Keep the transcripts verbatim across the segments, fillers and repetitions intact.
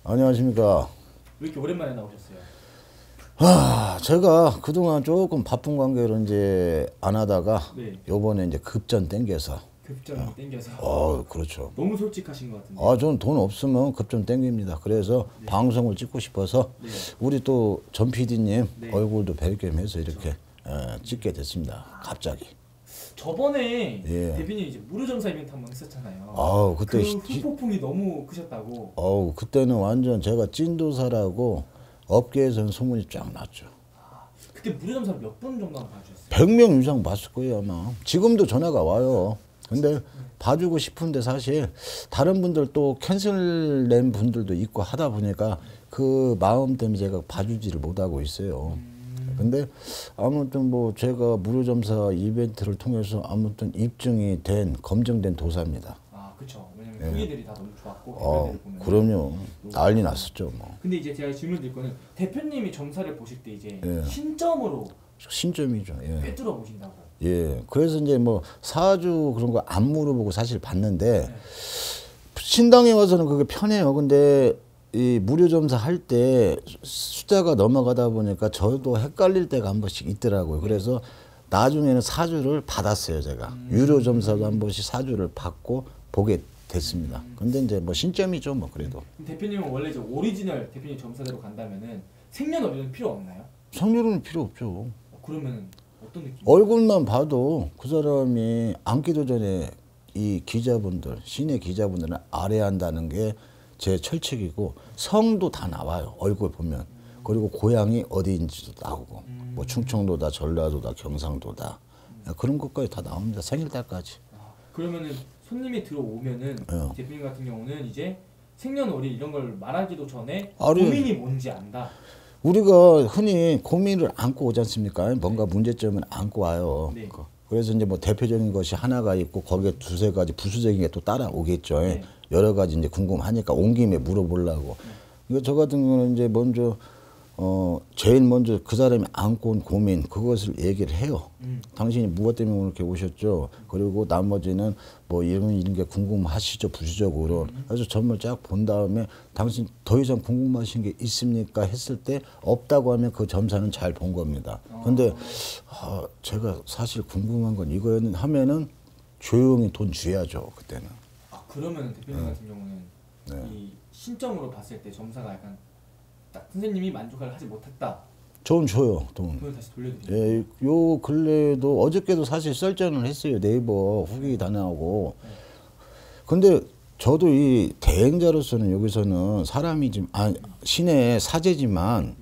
안녕하십니까. 왜 이렇게 오랜만에 나오셨어요? 아, 제가 그동안 조금 바쁜 관계로 이제 안 하다가 네. 요번에 이제 급전 땡겨서. 급전 어. 땡겨서. 어, 그렇죠. 너무 솔직하신 것 같은데. 아, 저는 돈 없으면 급전 땡깁니다. 그래서 네. 방송을 찍고 싶어서 네. 우리 또 전 피디님 네. 얼굴도 뵐 겸 해서 이렇게 어, 찍게 됐습니다. 갑자기. 저번에 예. 대표님 이제 무료점사 이벤트 한번 했었잖아요. 아우, 그때 그 시- 후폭풍이 너무 크셨다고. 어우, 그때는 완전 제가 찐도사라고 업계에서는 소문이 쫙 났죠. 그때 무료점사 몇 분 정도 봐주셨어요? 백 명 이상 봤을 거예요, 아마. 지금도 전화가 와요. 근데 봐주고 싶은데 사실 다른 분들 또 캔슬된 분들도 있고 하다 보니까 그 마음 때문에 제가 봐주지를 못하고 있어요. 근데 아무튼 뭐 제가 무료점사 이벤트를 통해서 아무튼 입증이 된, 검증된 도사입니다. 아, 그쵸. 왜냐면 예. 후기들이 다 너무 좋았고. 어, 댓글들을 보면. 그럼요. 난리 났었죠, 뭐. 근데 이제 제가 질문 드릴 거는 대표님이 점사를 보실 때 이제 예. 신점으로 신점이죠. 예. 꿰뚫어 보신다고. 예. 그래서 이제 뭐 사주 그런 거 안 물어보고 사실 봤는데 네. 신당에 와서는 그게 편해요. 근데 이 무료 점사 할 때 숫자가 넘어가다 보니까 저도 헷갈릴 때가 한 번씩 있더라고요. 그래서 나중에는 사주를 받았어요, 제가. 음. 유료 점사도 한 번씩 사주를 받고 보게 됐습니다. 근데 이제 뭐 신점이죠, 뭐 그래도. 그럼 대표님은 원래 이제 오리지널 대표님 점사대로 간다면은 생년월일은 필요 없나요? 성률은 필요 없죠. 어, 그러면 어떤 느낌? 얼굴만 봐도 그 사람이 앉기도 전에 이 기자분들, 시내 기자분들은 아래한다는 게 제 철칙이고 성도 다 나와요. 얼굴 보면. 그리고 고향이 어디인지도 나오고 뭐 충청도다, 전라도다, 경상도다 그런 것까지 다 나옵니다. 생일달까지. 아, 그러면은 손님이 들어오면은 어. 대표님 같은 경우는 이제 생년월일 이런 걸 말하기도 전에 알아요. 고민이 뭔지 안다. 우리가 흔히 고민을 안고 오지 않습니까? 뭔가 문제점을 안고 와요. 네. 그래서 이제 뭐 대표적인 것이 하나가 있고 거기에 두세 가지 부수적인 게 또 따라오겠죠. 네. 여러 가지 이제 궁금하니까 온 김에 물어보려고. 그러니까 저 같은 경우는 이제 먼저 어 제일 먼저 그 사람이 안고 온 고민 그것을 얘기를 해요. 음. 당신이 무엇 때문에 오늘 이렇게 오셨죠? 그리고 나머지는 뭐 이런 이런 게 궁금하시죠, 부수적으로. 그래서 점을 쫙 본 다음에 당신 더 이상 궁금하신 게 있습니까? 했을 때 없다고 하면 그 점사는 잘 본 겁니다. 근데 아, 제가 사실 궁금한 건 이거였는 하면은 조용히 돈 줘야죠, 그때는. 아, 그러면 대표님 같은 경우는 네. 이 신점으로 봤을 때 점사가 약간 딱 선생님이 만족을 하지 못했다. 돈 줘요, 돈. 그걸 다시 돌려드리고. 예, 요 근래에도 어저께도 사실 썰전을 했어요. 네이버 후기 다 나오고. 근데 저도 이 대행자로서는 여기서는 사람이 지금 아, 신의 사제지만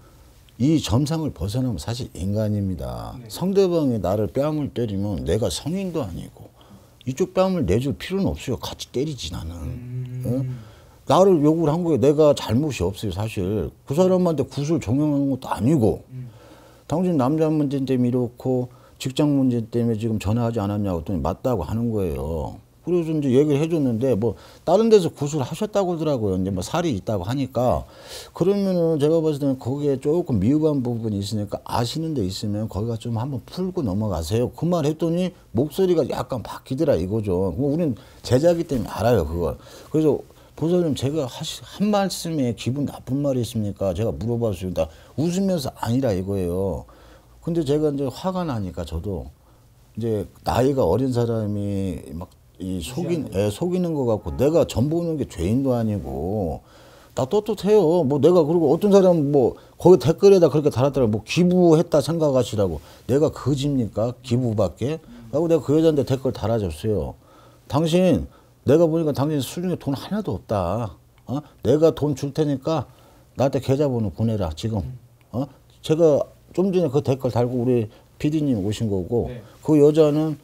이 점상을 벗어나면 사실 인간입니다. 네. 상대방이 나를 뺨을 때리면 내가 성인도 아니고 이쪽 뺨을 내줄 필요는 없어요. 같이 때리지 나는. 음. 예? 나를 욕을 한 거예요. 내가 잘못이 없어요, 사실. 그 사람한테 구슬 종용하는 것도 아니고. 음. 당신 남자 문제 때문에 이렇고 직장 문제 때문에 지금 전화하지 않았냐고 했더니 맞다고 하는 거예요. 그래서 이제 얘기를 해줬는데 뭐 다른 데서 구슬 하셨다고 하더라고요. 이제 뭐 살이 있다고 하니까 그러면은 제가 봤을 때는 거기에 조금 미흡한 부분이 있으니까 아시는 데 있으면 거기가 좀 한번 풀고 넘어가세요. 그 말 했더니 목소리가 약간 바뀌더라 이거죠. 우리는 제자기 때문에 알아요, 그걸. 그래서 보살님 제가 하시, 한 말씀에 기분 나쁜 말이 있습니까? 제가 물어봤습니다. 웃으면서 아니라 이거예요. 근데 제가 이제 화가 나니까 저도 이제 나이가 어린 사람이 막 이 속인, 애 속이는 것 같고 내가 전 보는 게 죄인도 아니고 나 떳떳해요. 뭐 내가 그리고 어떤 사람은 뭐 거기 댓글에다 그렇게 달았더라고 뭐 기부했다 생각하시라고 내가 거짓입니까? 기부밖에? 하고 내가 그 여자한테 댓글 달아줬어요. 당신 내가 보니까 당신 수중에 돈 하나도 없다. 어? 내가 돈 줄 테니까 나한테 계좌번호 보내라 지금. 어? 제가 좀 전에 그 댓글 달고 우리 피디님 오신 거고 네. 그 여자는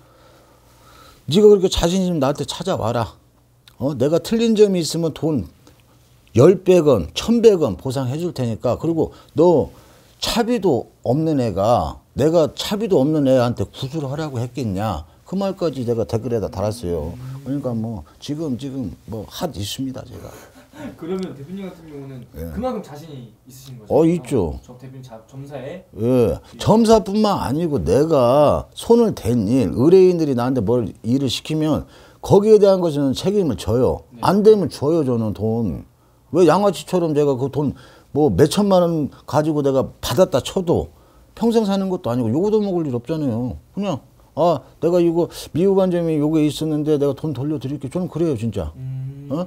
네가 그렇게 자신 있으면 나한테 찾아와라. 어? 내가 틀린 점이 있으면 돈 열백 원, 천백 원 보상해 줄 테니까 그리고 너 차비도 없는 애가 내가 차비도 없는 애한테 구슬을 하라고 했겠냐. 그 말까지 내가 댓글에다 달았어요. 그러니까 뭐 지금 지금 뭐 핫 있습니다 제가. 그러면 대표님 같은 경우는 예. 그만큼 자신이 있으신 거죠? 어, 있죠. 저 대표님 자, 점사에 예, 점사뿐만 아니고 내가 손을 댄 일, 의뢰인들이 나한테 뭘 일을 시키면 거기에 대한 것은 책임을 져요. 네. 안 되면 줘요 저는 돈. 왜 양아치처럼 제가 그 돈 뭐 몇천만 원 가지고 내가 받았다 쳐도 평생 사는 것도 아니고 요거도 먹을 일 없잖아요. 그냥 아 내가 이거 미흡한 점이 요게 있었는데 내가 돈 돌려드릴게. 저는 그래요 진짜. 음... 어?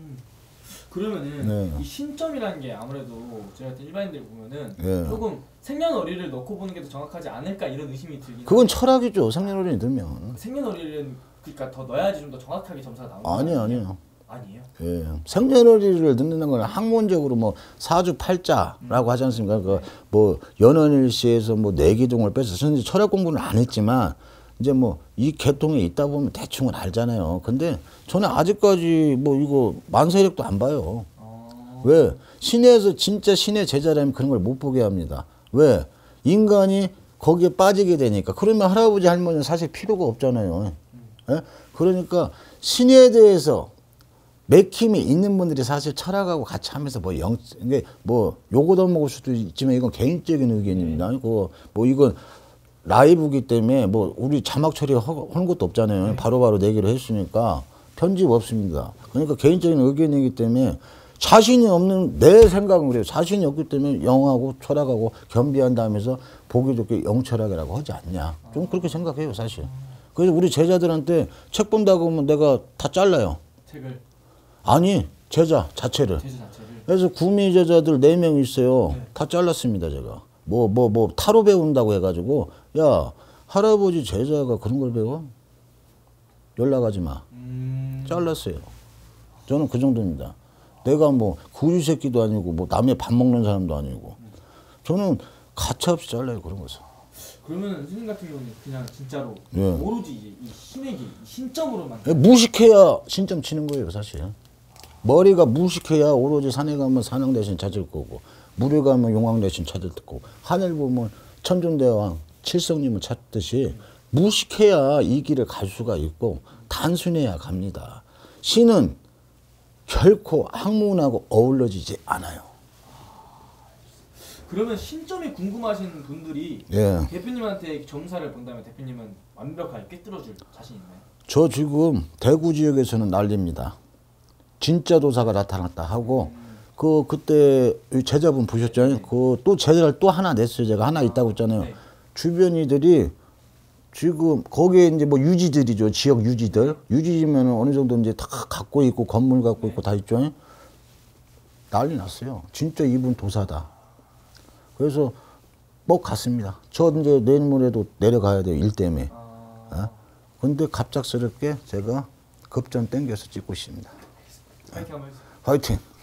그러면은 네. 이 신점이라는 게 아무래도 저희 같은 일반인들 보면은 네. 조금 생년월일을 넣고 보는 게 더 정확하지 않을까 이런 의심이 들긴 그건 하는데 철학이죠. 생년월일이 들면. 생년월일은 그러니까 더 넣어야지 좀 더 정확하게 점수가 나오는 거 아니에요, 아니에요? 아니에요. 아니에요? 예. 생년월일을 넣는 건 학문적으로 뭐 사주 팔자라고 하지 않습니까? 그 뭐 연원일시에서 뭐 내기둥을 빼서 저는 철학 공부는 안 했지만 이제 뭐 이 계통에 있다 보면 대충은 알잖아요. 근데 저는 아직까지 뭐 이거 만세력도 안 봐요. 어... 왜? 신에서 진짜 신의 제자라면 그런 걸 못 보게 합니다. 왜? 인간이 거기에 빠지게 되니까. 그러면 할아버지 할머니는 사실 필요가 없잖아요. 예? 그러니까 신에 대해서 맥힘이 있는 분들이 사실 철학하고 같이 하면서 뭐 영, 이게 뭐 요거도 먹을 수도 있지만 이건 개인적인 의견입니다. 아니고 뭐 이건 라이브기 때문에 뭐 우리 자막 처리하는 것도 없잖아요. 바로바로 내기로 했으니까 편집 없습니다. 그러니까 개인적인 의견이기 때문에 자신이 없는 내 생각은 그래요. 자신이 없기 때문에 영하고 철학하고 겸비한다 하면서 보기 좋게 영철학이라고 하지 않냐. 좀 그렇게 생각해요 사실. 그래서 우리 제자들한테 책 본다고 하면 내가 다 잘라요. 책을 아니 제자 자체를. 제자 자체를 그래서 구미 제자들 네 명 있어요. 네. 다 잘랐습니다 제가. 뭐 뭐 뭐 타로 배운다고 해가지고 야 할아버지 제자가 그런 걸 배워? 연락하지 마. 음... 잘랐어요. 저는 그 정도입니다. 내가 뭐 구유 새끼도 아니고 뭐 남의 밥 먹는 사람도 아니고 저는 가차없이 잘라요 그런 것을. 그러면 선생님 같은 경우는 그냥 진짜로 예. 오로지 이제 이 신에게 이 신점으로만 무식해야 신점 치는 거예요 사실. 머리가 무식해야 오로지 산에 가면 산왕 대신 찾을 거고 물에 가면 용왕 대신 찾을 거고 하늘 보면 천존대왕 칠성님을 찾듯이 무식해야 이 길을 갈 수가 있고 단순해야 갑니다. 신은 결코 학문하고 어울려지지 않아요. 그러면 신점이 궁금하신 분들이 예. 대표님한테 점사를 본다면 대표님은 완벽하게 꿰뚫어줄 자신 있나요? 저 지금 대구 지역에서는 난립니다. 진짜 도사가 나타났다 하고 음. 그 그때 제자분 보셨잖아요. 네. 그 또 제자를 또 하나 냈어요. 제가 하나 있다고 했잖아요. 네. 주변이들이 지금 거기에 이제 뭐 유지들이죠. 지역 유지들. 유지면 어느 정도 이제 다 갖고 있고 건물 갖고 있고 다 있죠. 난리 났어요. 진짜 이분 도사다. 그래서 뭐 갔습니다. 저 이제 내일 모레도 내려가야 돼요. 일 때문에. 아... 어? 근데 갑작스럽게 제가 급전 땡겨서 찍고 있습니다. 파이팅 한번 해주세요. 화이팅!